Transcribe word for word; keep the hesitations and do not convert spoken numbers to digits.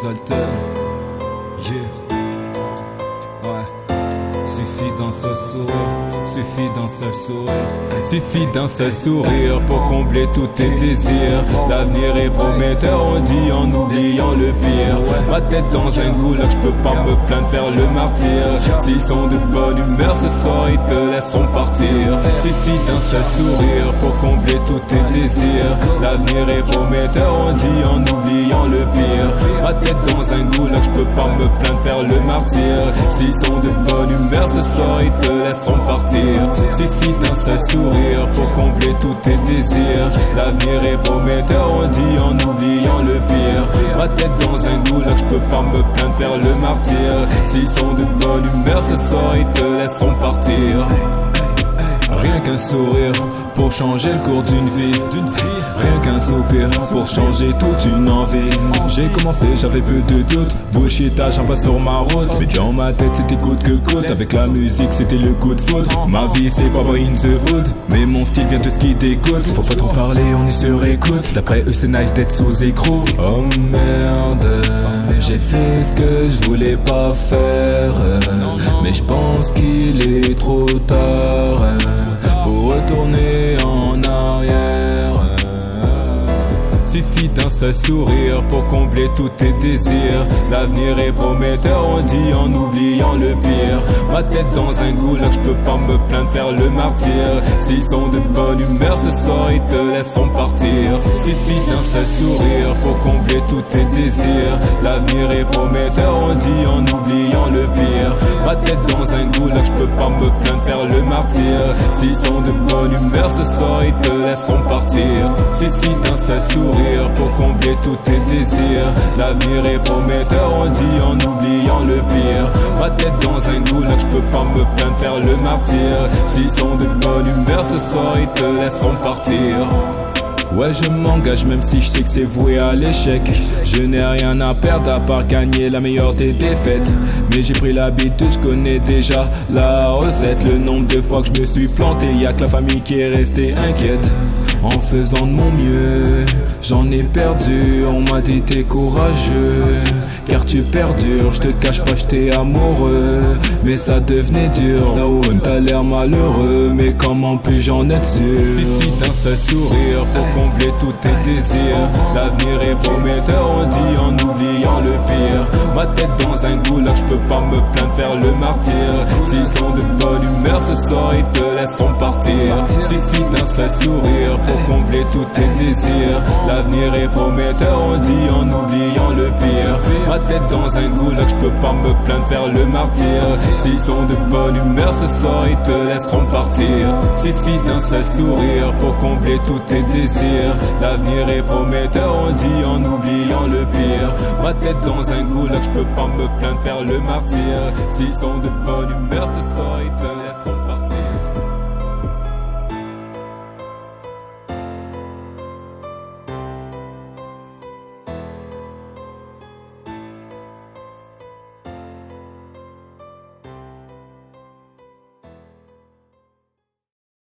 Zoltan. Yeah. Ouais. Suffit d'un seul sourire, suffit d'un seul sourire, suffit d'un seul sourire pour combler tous tes désirs. L'avenir est prometteur, on dit en oubliant le pire. Ma tête dans un goulag, je peux pas me plaindre, faire le martyr. S'ils sont de bonne humeur ce soir, ils te laisseront partir. Suffit d'un seul sourire pour combler tous tes désirs. L'avenir est prometteur, on dit en oubliant le pire. Ma tête dans un goulag, je peux pas me plaindre, faire le martyr. S'ils sont de bonne humeur ce soir, ils te laisseront partir. Suffit d'un seul sourire pour combler tous tes désirs. L'avenir est prometteur, on dit en oubliant le pire. Ma tête dans un goulag, je peux pas me plaindre, faire le martyr. S'ils sont de bonne humeur ce soir, ils te laisseront partir. Rien qu'un sourire pour changer le cours d'une vie, rien qu'un soupir pour changer toute une envie. J'ai commencé, j'avais peu de doutes, bullshitage un pas sur ma route. Mais dans ma tête c'était coûte que coûte, avec la musique c'était le coup de foudre. Ma vie c'est pas boy in the hood, mais mon style vient de ce qui t'écoute. Faut pas trop parler, on y se réécoute. D'après eux c'est nice d'être sous écrou. Oh merde, j'ai fait ce que je voulais pas faire, mais je pense qu'il est trop tard pour retourner en arrière. Suffit d'un seul sourire pour combler tous tes désirs. L'avenir est prometteur, on dit en oubliant le pire. Ma tête dans un goulag, je peux pas me plaindre, faire le martyr. S'ils sont de bonne humeur ce soir, ils te laisseront partir. Suffit d'un seul sourire pour combler tous tes désirs. L'avenir est prometteur, on dit en oubliant le pire. Ma tête dans un goulag, je peux pas me plaindre, faire le martyr. S'ils sont de bonne humeur ce soir, ils te laisseront partir. Suffit d'un seul sourire pour combler tous tes désirs. L'avenir est prometteur, on dit en oubliant le pire. Ma tête dans un goulag, je peux pas me plaindre, faire le martyr. S'ils sont de bonne humeur ce soir, ils te laisseront partir. Ouais, je m'engage même si je sais que c'est voué à l'échec. Je n'ai rien à perdre à part gagner la meilleure des défaites. Mais j'ai pris l'habitude, je connais déjà la recette. Le nombre de fois que je me suis planté, y'a que la famille qui est restée inquiète. En faisant de mon mieux, j'en ai perdu. On m'a dit t'es courageux, car tu perdures. Je te cache pas, j'étais amoureux, mais ça devenait dur. T'as l'air malheureux, mais comment plus j'en être sûr. Suffit d'un seul sourire pour combler tous tes désirs. L'avenir est prometteur, on dit en oubliant le pire. Ma tête dans un goulag, je peux pas me plaindre, faire le martyr. S'ils sont de bonne humeur ce soir, ils te laisseront partir. Suffit d'un seul sourire pour combler tous tes désirs. L'avenir est prometteur, on dit en oubliant le pire. Ma tête dans un goulag, je peux pas me plaindre, faire le martyr. S'ils sont de bonne humeur ce soir, ils te laisseront partir. Suffit d'un seul sourire pour combler tous tes désirs. L'avenir est prometteur, on dit en oubliant le pire. Ma tête dans un goulag, je peux pas me plaindre, faire le martyr. S'ils sont de bonne humeur ce soir, ils te